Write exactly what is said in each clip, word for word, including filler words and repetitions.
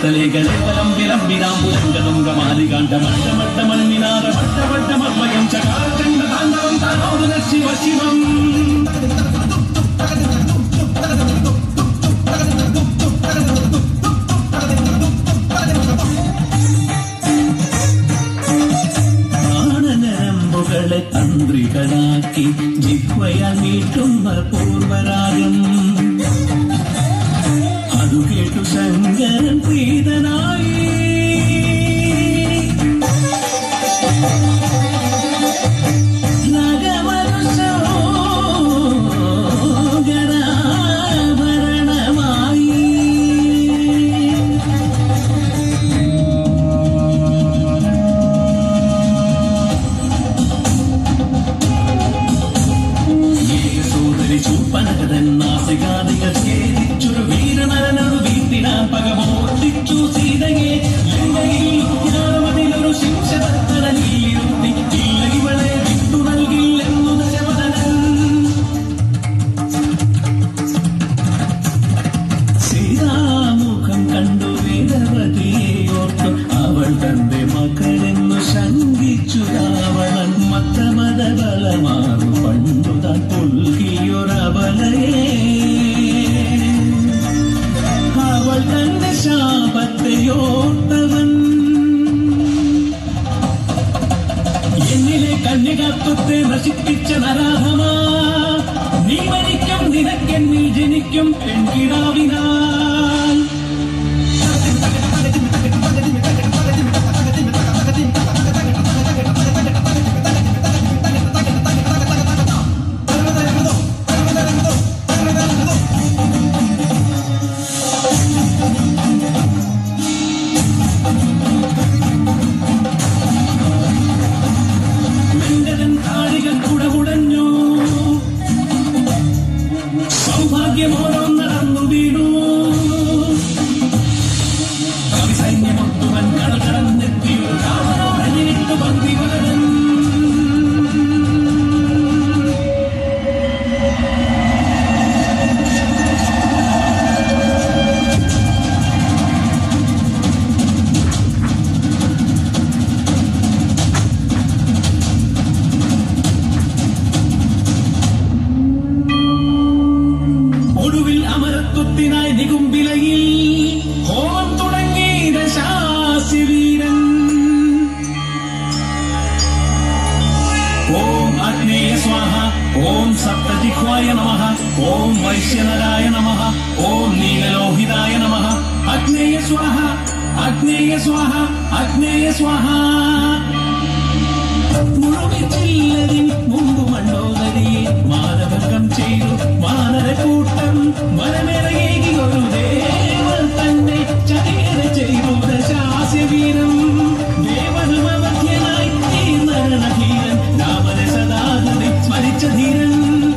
കളത്തലേ കളേവലം വിളംബിരാം പുരംഗതുംഗമാലികാണ്ഡമട്ടമട്ടമണ്ണിനാഥമട്ടമട്ടമർവയം ചകാരചണ്ഡതാണ്ഡവം താനോദന ശിവ ശിവം പ്രാണനരമ്പുകളെ തന്ത്രികളാക്കി ജിഹ്വയാൽ മീട്ടുന്ന പൂർവരാഗം അതു കേട്ടു ശങ്കരൻ പ്രീതനായി ചൂപ്പനകതെന്നാസികാദികൾ ഛേദിച്ചൊരു വീരനരനൊരു വീട്ടിനാൻ പകമോർത്തിച്ചു സീതയെ ലങ്കയിലൊരു ശിംശതത്തരനിലിരുത്തി ഇല്ല ഇവളെ വിട്ടു നൽകില്ലെന്നു ദശവദനൻ സീതാമുഖം കണ്ടു വേദവതിയോർത്തു അവൾ തന്റെ മക്കളെന്നു ശങ്കിച്ചു രാവണൻ മത്തമത ബലമാറു പണ്ടു താൻ പുൽകിയൊരബലയെ അവൾ തന്റെ ശാപത്തെയോർത്തവൻ എന്നിലെ കന്യകത്വത്തെ നശിപ്പിച്ച നരാധമാ നീ മരിക്കും നിനക്കെന്നിൽ ജനിക്കും പെൺകിടാവിനാൽ സൗഭാഗ്യമോരോ നടന്നു വീണു കവിസൈന്യമൊത്തുവൻ കടൽ കടന്നെത്തിയോ രാമനോടനിട്ടു പന്തിവരൻ അമരത്വത്തിനായി നികുംബിലയിൽ ഹോമം തുടങ്ങി ദശാസ്യവീരൻ ഓം അഗ്നേയ സ്വാഹ ഓം സപ്തജിഹ്വായ നമഃ ഓം വൈശ്യനരായ നമഃ ഓം നീലലോഹിതായ നമഃ അഗ്നേയ സ്വാഹ അഗ്നേയ സ്വാഹ അഗ്നേയ സ്വാഹ മുഴുകിച്ചില്ലതിൻ മുമ്പ് മണ്ടോദരിയെ മാനവകം ചെയ്തു വാനരക്കൂട്ടം വനമേറയേകി ഒരു ദേവൻ തന്നെ ചതിയര ചെയ്തു ദശാസ്യവീരം ദേവനമധ്യനായി തീർന്നരണധീരൻ രാമനെ സദാതനെ സ്മരിച്ച ധീരൻ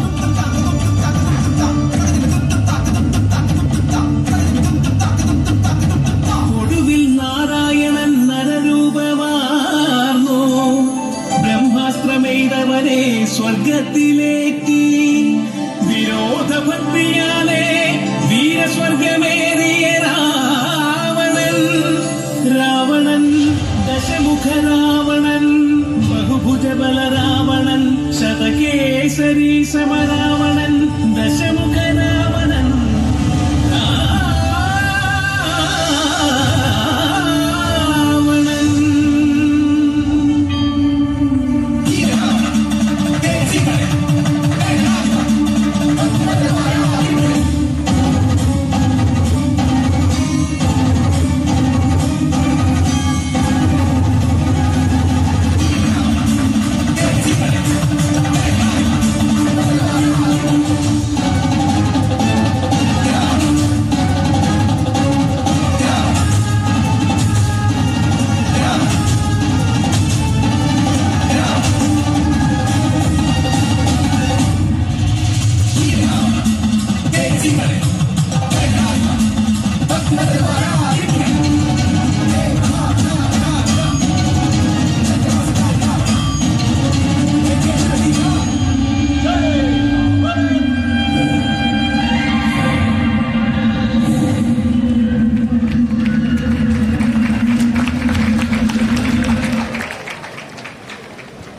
ഒടുവിൽ നാരായണൻ നരരൂപമാർന്നു ബ്രഹ്മാസ്ത്രമെയ്തവനെ സ്വർഗത്തിലേക്ക് വിരോധഭക്തിയാലെ വീരസ്വർഗമേറിയ രാവണൻ രാവണൻ ദശമുഖ രാവണൻ ബഹുഭുജബല രാവണൻ ശതകേസരി സമര